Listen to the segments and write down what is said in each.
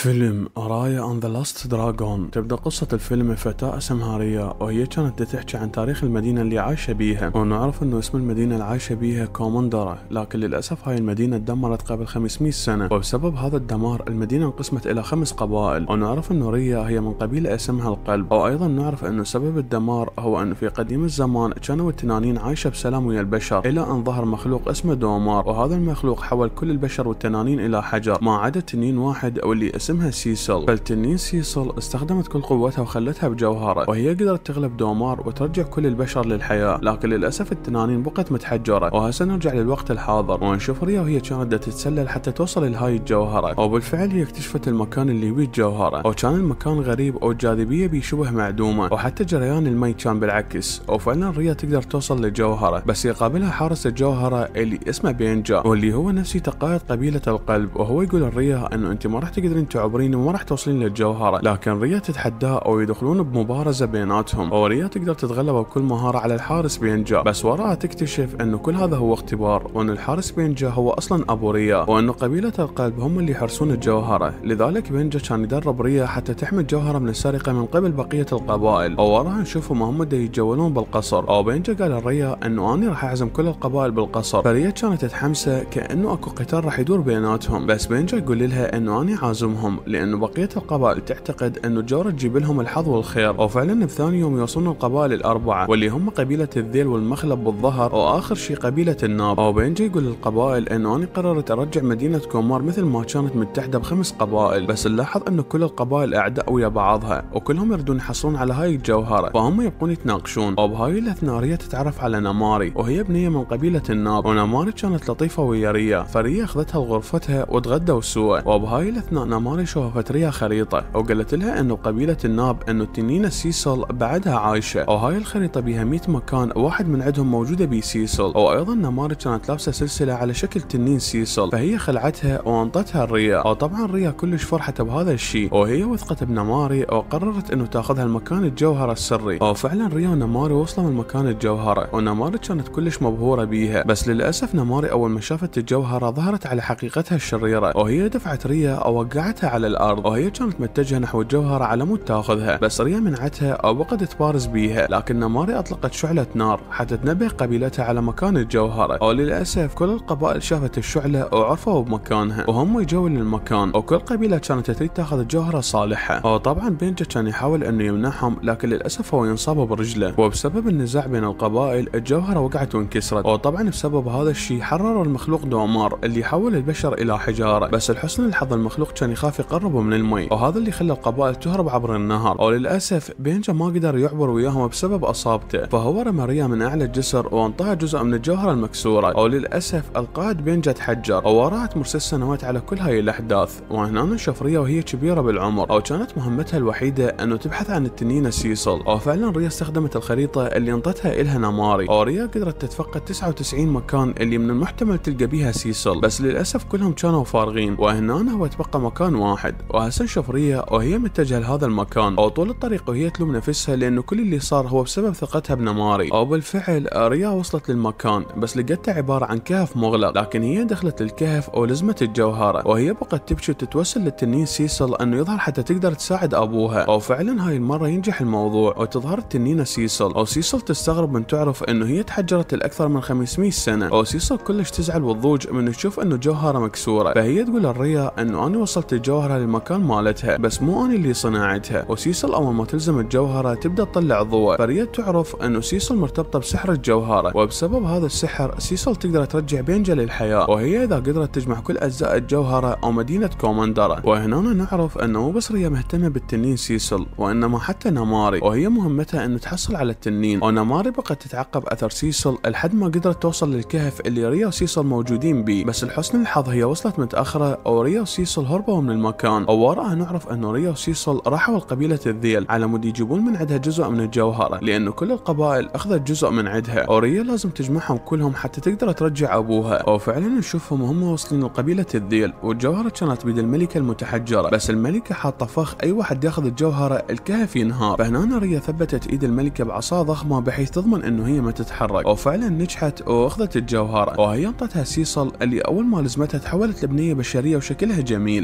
فيلم رايا أند ذا لاست دراغون. تبدأ قصة الفيلم فتاة اسمها ريا، وهي كانت تحكي عن تاريخ المدينة اللي عايشة بيها، ونعرف انه اسم المدينة اللي عايشة بيها كومندرا، لكن للأسف هاي المدينة تدمرت قبل 500 سنة، وبسبب هذا الدمار المدينة انقسمت إلى 5 قبائل، ونعرف انه ريا هي من قبيلة اسمها القلب، وأيضا نعرف انه سبب الدمار هو انه في قديم الزمان كانوا التنانين عايشة بسلام ويا البشر، إلى أن ظهر مخلوق اسمه دومار، وهذا المخلوق حول كل البشر والتنانين إلى حجر، ما عدا تنين واحد واللي اسمها سيسل. فالتنين سيسل استخدمت كل قوتها وخلتها بجوهرة، وهي قدرت تغلب دومار وترجع كل البشر للحياة، لكن للأسف التنانين بقت متحجرة. وهسه نرجع للوقت الحاضر ونشوف ريا وهي كانت تتسلل حتى توصل لهاي الجوهرة، وبالفعل هي اكتشفت المكان اللي بيه الجوهرة، وكان المكان غريب والجاذبية بيه شبه معدومة، وحتى جريان المي كان بالعكس، وفعلا ريا تقدر توصل للجوهرة، بس يقابلها حارس الجوهرة اللي اسمه بينجا، واللي هو نفسي تقايد قبيلة القلب، وهو يقول لريا انه انت ما راح تقدرين تعبرين وما راح توصلين للجوهرة، لكن ريا تتحداه ويدخلون بمبارزة بيناتهم، وريا تقدر تتغلب بكل مهارة على الحارس بينجا، بس وراها تكتشف انه كل هذا هو اختبار، وان الحارس بينجا هو اصلا ابو ريا، وانه قبيلة القلب هم اللي يحرسون الجوهرة، لذلك بينجا كان يدرب ريا حتى تحمي الجوهرة من السرقة من قبل بقية القبائل، ووراها نشوفهم هم يتجولون بالقصر، وبينجا قال لريا انه اني راح اعزم كل القبائل بالقصر، فريا كانت تحمسه كانه اكو قتال راح يدور بيناتهم، بس بينجا يقول لها انه اني عازمهم لانه بقية القبائل تعتقد انه الجورة تجيب لهم الحظ والخير، وفعلا بثاني يوم يوصلون القبائل الاربعة واللي هم قبيلة الذيل والمخلب بالظهر، واخر شي قبيلة الناب، وبينجا يقول للقبائل انه انا قررت ارجع مدينة كومار مثل ما كانت متحدة ب5 قبائل، بس نلاحظ انه كل القبائل اعداء ويا بعضها، وكلهم يردون يحصلون على هاي الجوهرة، فهم يبقون يتناقشون، وبهاي الاثناء ريا تتعرف على نماري، وهي بنية من قبيلة الناب، ونماري كانت لطيفة ويا ريا، فريا اخذتها لغرفتها وتغدوا سوا، وبهاي الاثناء نماري شوفت ريا خريطة وقالت لها انه قبيلة الناب انه التنين سيسل بعدها عايشة، وهاي الخريطة بيها 100 مكان واحد من عندهم موجودة بسيسل، وايضا نماري كانت لابسة سلسلة على شكل تنين سيسل، فهي خلعتها وانطتها الريا، وطبعا ريا كلش فرحت بهذا الشيء، وهي وثقت بنماري وقررت انه تاخذها المكان الجوهرة السري، وفعلا ريا ونماري وصلوا من مكان الجوهرة، ونماري كانت كلش مبهورة بيها، بس للاسف نماري اول ما شافت الجوهرة ظهرت على حقيقتها الشريرة، وهي دفعت ريا ووقعتها على الارض، وهي كانت متجهة نحو الجوهرة على مود تاخذها، بس ريا منعتها وبقت تبارز بيها، لكن نماري اطلقت شعلة نار حتى تنبه قبيلتها على مكان الجوهرة، وللاسف كل القبائل شافت الشعلة وعرفوا بمكانها، وهم يجوا للمكان، وكل قبيلة كانت تريد تاخذ الجوهرة صالحها، وطبعا بينجا كان يحاول انه يمنعهم، لكن للاسف هو ينصاب برجله، وبسبب النزاع بين القبائل الجوهرة وقعت وانكسرت، وطبعا بسبب هذا الشيء حرر المخلوق دومار اللي حول البشر الى حجارة، بس لحسن الحظ المخلوق كان يخاف يقرب من المي، وهذا اللي خلى القبائل تهرب عبر النهر، وللاسف بينجا ما قدر يعبر وياهم بسبب اصابته، فهو رمى ريا من اعلى الجسر وانطاها جزء من الجوهرة المكسورة، وللاسف القائد بينجا تحجر، ووراها تمر 6 سنوات على كل هاي الاحداث، وهنا نشوف ريا وهي كبيرة بالعمر، وكانت مهمتها الوحيدة انه تبحث عن التنين سيسل، وفعلا ريا استخدمت الخريطة اللي انطتها الها نماري، وريا قدرت تتفقد 99 مكان اللي من المحتمل تلقى بيها سيسل، بس للاسف كلهم كانوا فارغين، وهنا هو تبقى مكان واحد، وهسه نشوف ريا وهي متجهة لهذا المكان، وطول الطريق وهي تلوم نفسها لانه كل اللي صار هو بسبب ثقتها بنماري، وبالفعل ريا وصلت للمكان، بس لقيته عبارة عن كهف مغلق، لكن هي دخلت الكهف ولزمت الجوهرة، وهي بقت تبكي وتتوسل للتنين سيسل انه يظهر حتى تقدر تساعد ابوها، وفعلا هاي المرة ينجح الموضوع وتظهر التنين سيسل، وسيسل تستغرب من تعرف انه هي تحجرت لاكثر من 500 سنة، وسيسل كلش تزعل وتضوج من تشوف انه جوهرة مكسورة، فهي تقول للريا انه انا وصلت الجوهرة للمكان مالتها، بس مو انا اللي صنعتها، وسيسل اول ما تلزم الجوهرة تبدا تطلع ضوء، فريا تعرف انه سيسل مرتبطة بسحر الجوهرة، وبسبب هذا السحر سيسل تقدر ترجع بينجا للحياة، وهي اذا قدرت تجمع كل اجزاء الجوهرة او مدينة كومندرا، وهنا نعرف انه مو بس ريا مهتمة بالتنين سيسل، وانما حتى نماري، وهي مهمتها انه تحصل على التنين، ونماري بقت تتعقب اثر سيسل لحد ما قدرت توصل للكهف اللي ريا وسيسل موجودين بيه، بس لحسن الحظ هي وصلت متاخرة، وريا وسيسل هربوا من المكان، ووراها نعرف انه ريا وسيسل راحوا لقبيلة الذيل على مود يجيبون من عندها جزء من الجوهرة، لانه كل القبائل اخذت جزء من عندها، وريا لازم تجمعهم كلهم حتى تقدر ترجع ابوها، وفعلا نشوفهم وهم واصلين لقبيلة الذيل، والجوهرة كانت بيد الملكة المتحجرة، بس الملكة حاطة فخ اي واحد ياخذ الجوهرة الكهف ينهار، فهنا ريا ثبتت ايد الملكة بعصا ضخمة بحيث تضمن انه هي ما تتحرك، وفعلا نجحت واخذت الجوهرة، وهي انطتها سيسل اللي اول ما لزمتها تحولت لبنية بشرية وشكلها جميل، وبهاي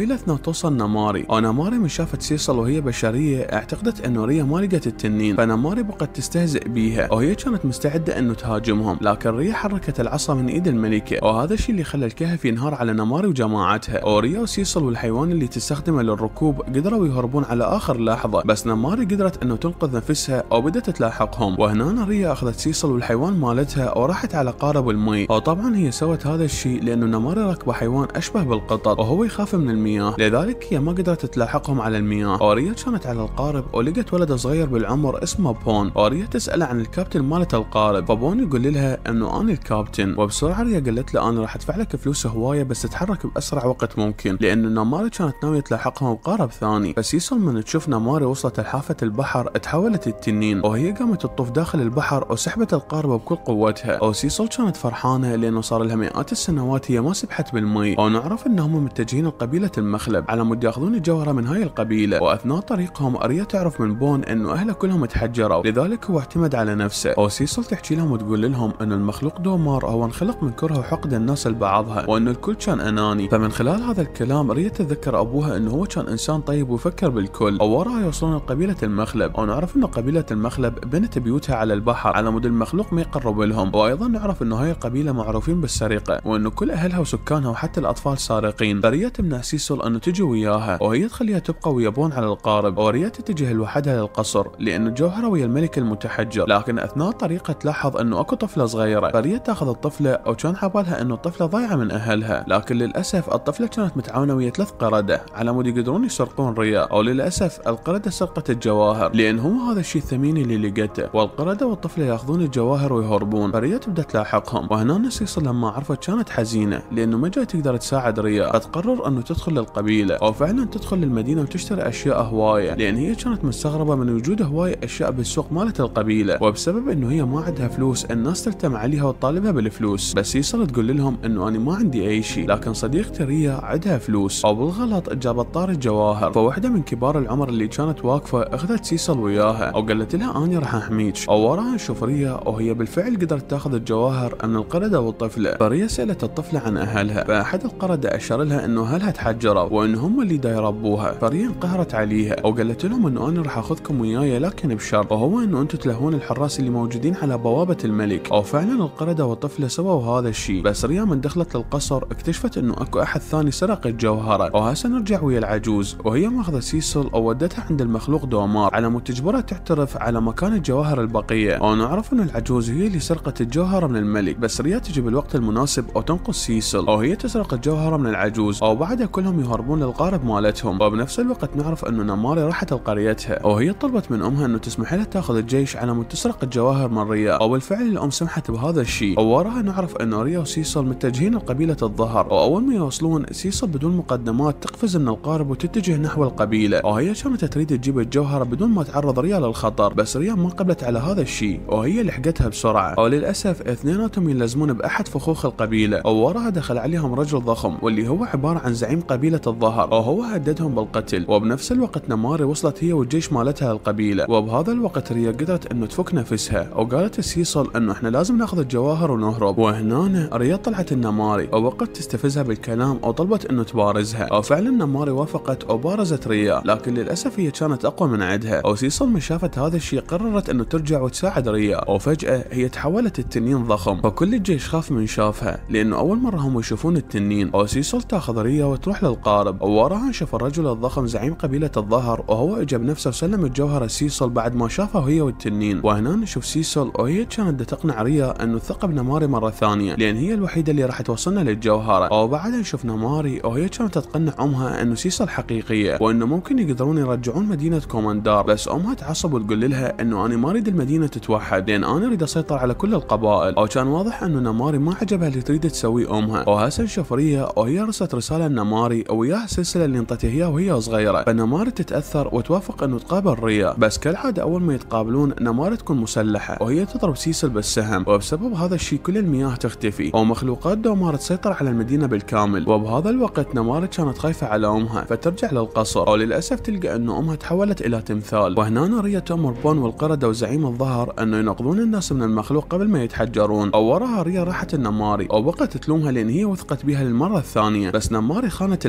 الاثناء توصل نماري، ونماري من شافت سيسل وهي بشرية اعتقدت انه ريا ما لقت التنين، فنماري بقت تستهزئ بيها وهي كانت مستعدة انه تهاجمهم، لكن ريا حركت العصا من ايد الملكة، وهذا الشيء اللي خلى الكهف ينهار على نماري وجماعتها. وريا وسيسل والحيوان اللي تستخدمه للركوب قدروا يهربون على اخر لحظة، بس نماري قدرت انه تنقذ نفسها وبدت تلاحقهم. وهنا ريا اخذت سيسل والحيوان مالتها وراحت على قارب المي، وطبعا هي سوت هذا الشيء لانه نماري ركبه حيوان اشبه بالقطط وهو يخاف من المياه، لذلك هي ما قدرت تلاحقهم على المياه. وريا كانت على القارب ولقت ولد صغير بالعمر اسمه بون، وريا تسأله عن الكابتن مالت القارب، فبون يقول لها انه انا الكابتن. وبسرعه ريا قالت له انا راح ادفع لك فلوس هوايه بس تتحرك باسرع وقت ممكن، لان نماري كانت ناويه تلاحقهم بقارب ثاني. فسيسل من تشوف نماري وصلت لحافه البحر تحولت التنين، وهي قامت تطوف داخل البحر وسحبت القارب بكل قوتها. وسيسل كانت فرحانه لانه صار لها مئات السنوات هي ما سبحت بالمي، ونعرف انهم متجهين لقبيله المخلب على مود ياخذون الجوهره من هاي القبيله. واثناء طريقهم ريا تعرف من بون انه اهله كلهم تحجروا، لذلك هو اعتمد على نفسه. وسيسل تحكي لهم وتقول لهم انه المخلوق دومار هو انخلق من كره وحقد الناس لبعضها، وانه الكل كان اناني. فمن خلال هذا الكلام ريا تتذكر ابوها انه هو كان انسان طيب ويفكر بالكل. ووراها يوصلون لقبيله المخلب، ونعرف انه قبيله المخلب بنت بيوتها على البحر على مود المخلوق ما يقرب لهم. وايضا نعرف انه هاي القبيله معروفين بالسرقه، وانه كل اهلها وسكانها وحتى الاطفال سارقين. فريا تمنع سيسل انه تجي وياها، وهي تخليها تبقى ويا بون على القارب. وريا تتجه لوحدها للقصر لانه الجوهره ويا الملك المتحجر، لكن اثناء طريقها تلاحظ انه اكو طفله صغيره. فريا تاخذ الطفله، وكان حبالها انه الطفله ضايعه من اهلها، لكن للاسف الطفله كانت متعاونه ويا 3 قرده على مود يقدرون يسرقون ريا. او للاسف القرده سرقت الجواهر لان هو هذا الشيء الثمين اللي لقته، والقرده والطفله ياخذون الجواهر ويهربون. فريا تبدا تلاحقهم، وهنا سيسل لما عرفت كانت حزينه لانه ما جاي تقدر تساعد ريا، فتقرر انه تدخل للقبيله، وفعلا تدخل للمدينه وتشتري اشياء هوايه، لان هي كانت مستغربه من وجود هوايه اشياء بالسوق مالت القبيله، وبسبب انه هي ما عندها فلوس الناس تلتم عليها وتطالبها بالفلوس. بس سيسل تقول لهم انه انا ما عندي اي شيء، لكن صديقتي ريا عندها فلوس. او بالغلط جابت طار الجواهر، فواحده من كبار العمر اللي كانت واقفه اخذت سيسل وياها وقالت لها اني راح احميك. ووراها نشوف ريا وهي بالفعل قدرت تاخذ الجواهر من القرده والطفله. فريا سالت الطفله عن اهلها، فاحد القرده اشار لها انه اهلها تحجروا وان هم اللي يربوها. فريا انقهرت عليها وقالت لهم انه انا راح اخذكم وياي لكن بشرط، وهو انه انتم تلهون الحراس اللي موجودين على بوابه الملك. وفعلا القرده والطفله سووا هذا الشيء، بس ريا من دخلت للقصر اكتشفت انه اكو احد ثاني سرق الجوهره. وهسه نرجع ويا العجوز، وهي ماخذه سيسل وودتها عند المخلوق دومار على مود تجبرها تعترف على مكان الجواهر البقيه. ونعرف انه العجوز هي اللي سرقت الجوهره من الملك، بس ريا تجي بالوقت المناسب وتنقذ سيسل، وهي تسرق الجوهره من العجوز، وبعدها كلهم يهربون للقارب مالتهم. وبنفس الوقت نعرف انه نماري راحت لقريتها، وهي طلبت من امها انه تسمح لها تاخذ الجيش على مود تسرق الجواهر من ريا، وبالفعل الام سمحت بهذا الشيء. ووراها نعرف انه ريا وسيسل متجهين لقبيله الظهر، واول ما يوصلون سيسل بدون مقدمات تقفز من القارب وتتجه نحو القبيله، وهي كانت تريد تجيب الجوهره بدون ما تعرض ريا للخطر، بس ريا ما قبلت على هذا الشيء وهي لحقتها بسرعه. وللاسف اثنيناتهم يلزمون باحد فخوخ القبيله، ووراها دخل عليهم رجل ضخم واللي هو عباره عن زعيم قبيله الظهر، وهو هددهم بالقتل. وبنفس الوقت نماري وصلت هي والجيش مالتها للقبيله، وبهذا الوقت ريا قدرت انه تفك نفسها، وقالت سيسل انه احنا لازم ناخذ الجواهر ونهرب. وهنا ريا طلعت النماري ووقت تستفزها بالكلام وطلبت انه تبارزها، وفعلا نماري وافقت وبارزت ريا، لكن للاسف هي كانت اقوى من عندها. وسيسل من شافت هذا الشيء قررت انه ترجع وتساعد ريا، وفجاه هي تحولت التنين ضخم، فكل الجيش خاف من شافها لانه اول مره هم يشوفون التنين. وسيسل تاخذ ريا وتروح للقارب، ووراها نشوف الرجل الضخم زعيم قبيله الظهر، وهو اجى بنفسه وسلم الجوهره سيسل بعد ما شافها هي والتنين. وهنا نشوف سيسل وهي كانت تقنع ريا انه تثق بنماري مره ثانيه لان هي الوحيده اللي راح توصلنا للجوهره. وبعدها نشوف نماري وهي كانت تقنع امها انه سيسل حقيقيه وانه ممكن يقدرون يرجعون مدينه كوماندار، بس امها تعصب وتقول لها انه انا ما اريد المدينه تتوحد لان انا اريد اسيطر على كل القبائل. وكان واضح انه نماري ما عجبها اللي تريد تسويه امها. وهسه نشوف ريا وهي رسلت رساله لنماري وياها السلسله اللي انطتها اياها وهي صغيره، فنماري تتاثر وتوافق انه تقابل ريا، بس كالعاده اول ما يتقابلون نماري تكون مسلحه وهي تضرب سيسل بالسهم، وبسبب هذا الشيء كل المياه تختفي ومخلوقات دومار تسيطر على المدينه بالكامل. وبهذا الوقت نماري كانت خايفه على امها فترجع للقصر، وللاسف تلقى انه امها تحولت الى تمثال. وهنا ريا تأمر بون والقرده وزعيم الظهر انه ينقذون الناس من المخلوق قبل ما يتحجرون. ووراها ريا راحت النماري وبقت تلومها لان هي وثقت بها للمره الثانيه، بس نماري خانت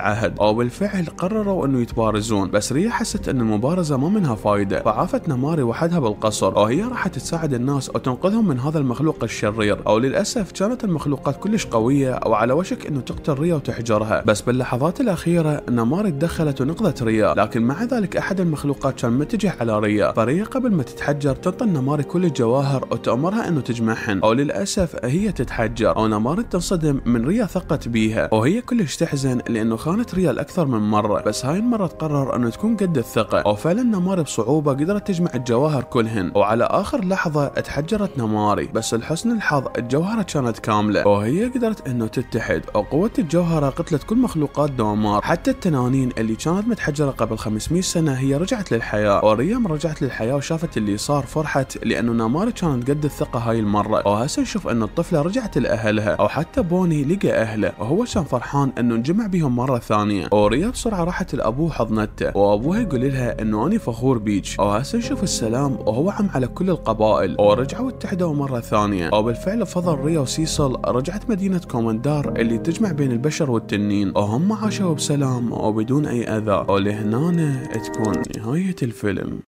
العهد، وبالفعل قرروا انه يتبارزون، بس ريا حست ان المبارزة ما منها فايدة، فعافت نماري وحدها بالقصر وهي راحت تساعد الناس وتنقذهم من هذا المخلوق الشرير. وللأسف كانت المخلوقات كلش قوية وعلى وشك انه تقتل ريا وتحجرها، بس باللحظات الأخيرة نماري تدخلت ونقذت ريا، لكن مع ذلك أحد المخلوقات كان متجه على ريا، فريا قبل ما تتحجر تنطي نماري كل الجواهر وتأمرها انه تجمعهن، وللأسف هي تتحجر ونماري تنصدم من ريا ثقت بيها، وهي كلش تحزن لانه خانت ريا الأكثر من مرة، بس هاي المرة تقرر انه تكون قد الثقة، وفعلا نماري بصعوبة قدرت تجمع الجواهر كلهن، وعلى آخر لحظة اتحجرت نماري، بس لحسن الحظ الجوهرة كانت كاملة وهي قدرت انه تتحد، وقوة الجوهرة قتلت كل مخلوقات دومار، حتى التنانين اللي كانت متحجرة قبل 500 سنة هي رجعت للحياة، وريم رجعت للحياة وشافت اللي صار فرحت لانه نماري كانت قد الثقة هاي المرة، وهسه نشوف انه الطفلة رجعت لأهلها، او حتى بوني لقى اهله وهو كان فرحان انه انجمع بيهم مرة ثانية، وريا بسرعة راحت لابوه حضنته، وابوها يقول لها انه اني فخور بيج، وهسه نشوف السلام وهو عم على كل القبائل، ورجعوا اتحدوا مرة ثانية، وبالفعل بفضل ريا وسيسل رجعت مدينة كومندار اللي تجمع بين البشر والتنين، وهم عاشوا بسلام وبدون اي اذى، ولهنا تكون نهاية الفيلم.